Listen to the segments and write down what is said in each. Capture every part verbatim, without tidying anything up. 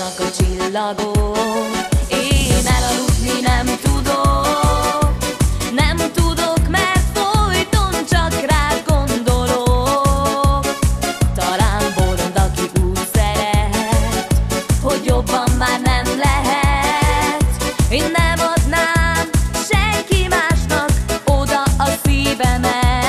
Ragyognak a csillagok, én elaludni nem tudok, nem tudok, mert folyton csak rád gondolok. Talán bolond, aki úgy szeret, hogy jobban már nem lehet. Én nem adnám senki másnak oda a szívemet.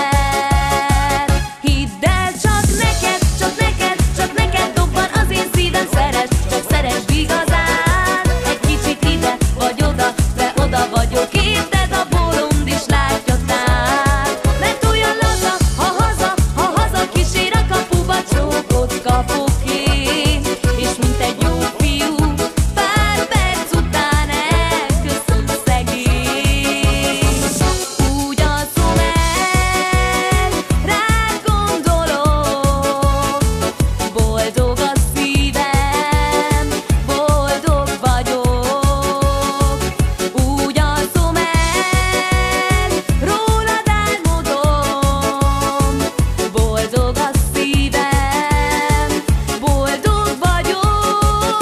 Hidd el, csak neked, csak neked, csak neked dobban az én szívem. Szeresd, csak szeresd igazán. Egy kicsit ide vagy oda, de oda vagyok. Érted, a bolond is látja tán. Mert olyan laza, ha haza, ha haza kísér a kapuba, csókot kapok én. És mint egy jó fiú, pár perc után elköszön szegény. Úgy alszom el, rád gondolok, boldog a szívem, boldog vagyok. Úgy alszom el, rólad álmodom, boldog a szívem, boldog vagyok.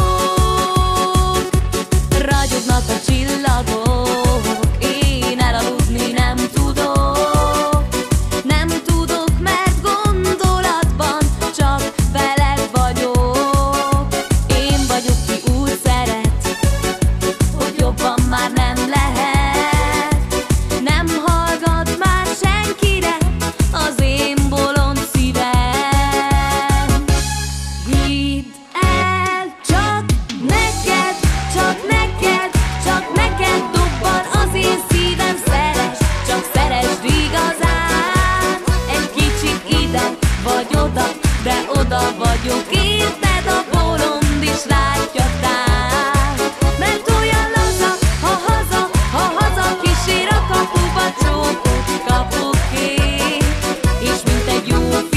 Ragyognak a csillagok, én elaludni nem tudok, nem tudok, mert gondolatban csak veled vagyok. Én vagyok, ki úgy szeret, hogy jobban már nem lehet. Nem hallgat már senkire az én bolond szívem. Hidd el, csak neked, csak neked, csak neked dobban az én szívem. Szeresd, csak szeresd igazán. Egy kicsit ide vagy oda, de oda vagyok. Érted, a bolond is látja tán. Mert olyan laza, ha haza, ha haza kísér a kapuba, csókot kapok én. És mint egy jó